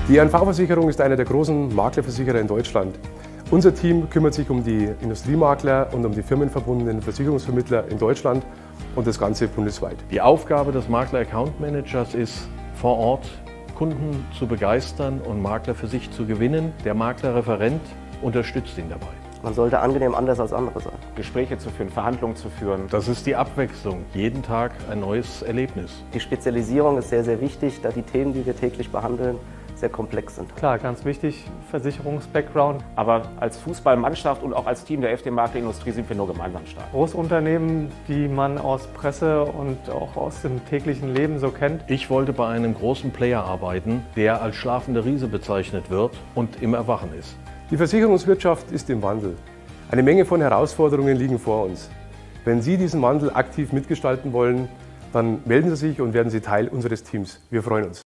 Die ERNV-Versicherung ist einer der großen Maklerversicherer in Deutschland. Unser Team kümmert sich um die Industriemakler und um die firmenverbundenen Versicherungsvermittler in Deutschland und das Ganze bundesweit. Die Aufgabe des Makler-Account-Managers ist, vor Ort Kunden zu begeistern und Makler für sich zu gewinnen. Der Maklerreferent unterstützt ihn dabei. Man sollte angenehm anders als andere sein. Gespräche zu führen, Verhandlungen zu führen. Das ist die Abwechslung. Jeden Tag ein neues Erlebnis. Die Spezialisierung ist sehr, sehr wichtig, da die Themen, die wir täglich behandeln, sehr komplex sind. Klar, ganz wichtig, Versicherungs-Background. Aber als Fußballmannschaft und auch als Team der FD Maklerindustrie sind wir nur gemeinsam stark. Großunternehmen, die man aus Presse und auch aus dem täglichen Leben so kennt. Ich wollte bei einem großen Player arbeiten, der als schlafender Riese bezeichnet wird und im Erwachen ist. Die Versicherungswirtschaft ist im Wandel. Eine Menge von Herausforderungen liegen vor uns. Wenn Sie diesen Wandel aktiv mitgestalten wollen, dann melden Sie sich und werden Sie Teil unseres Teams. Wir freuen uns.